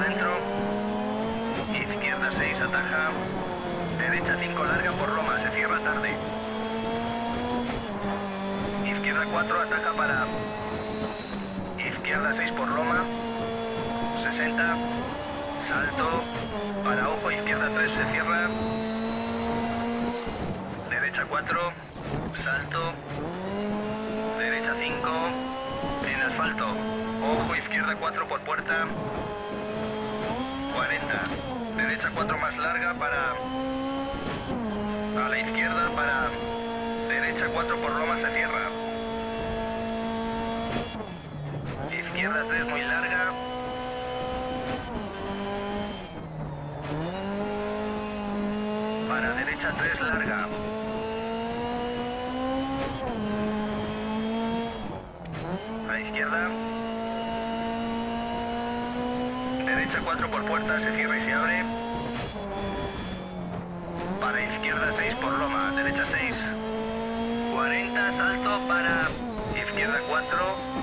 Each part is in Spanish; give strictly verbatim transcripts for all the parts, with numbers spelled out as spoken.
dentro. Izquierda seis, ataja. Derecha cinco, larga por Roma, se cierra tarde. Izquierda cuatro, ataja para... Izquierda seis por Roma. sesenta. Salto. Para ojo, izquierda tres, se cierra. Derecha cuatro. Salto. Derecha cinco. En asfalto. Ojo, izquierda cuatro por puerta. cuarenta. Derecha cuatro más larga para... A la izquierda para... Derecha cuatro por Roma, se cierra. Izquierda tres muy larga. Para derecha tres larga. A la izquierda. Derecha cuatro por puerta, se cierra y se abre. Para izquierda seis por Roma, derecha seis. cuarenta, salto para izquierda cuatro.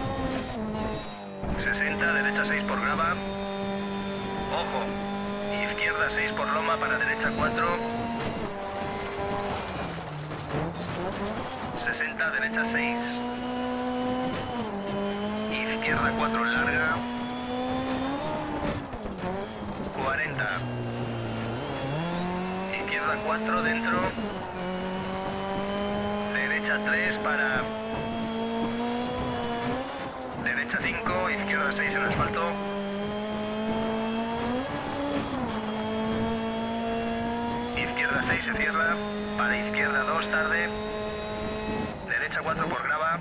sesenta, derecha seis por Grava. Ojo, izquierda seis por Loma para derecha cuatro. sesenta, derecha seis. Izquierda cuatro larga. cuarenta. Izquierda cuatro dentro. Derecha tres para... Derecha cinco, izquierda seis en asfalto. Izquierda seis se cierra. Para izquierda dos tarde. Derecha cuatro por Grava.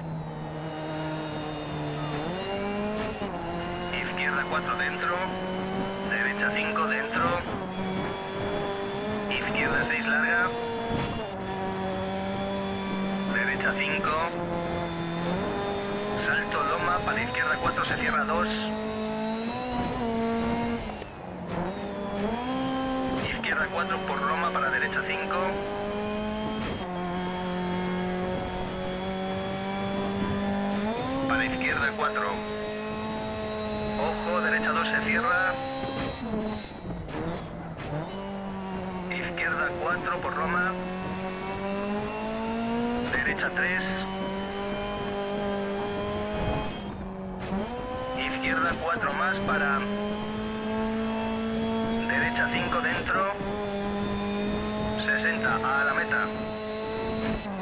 Izquierda cuatro dentro. Derecha cinco dentro. Izquierda seis larga. Derecha cinco. Salto Loma, para izquierda cuatro se cierra dos. Izquierda cuatro por Roma para derecha cinco. Para izquierda cuatro. Ojo, derecha dos se cierra. Izquierda cuatro por Roma. Derecha tres. Izquierda cuatro más para... Derecha cinco dentro. sesenta a la meta.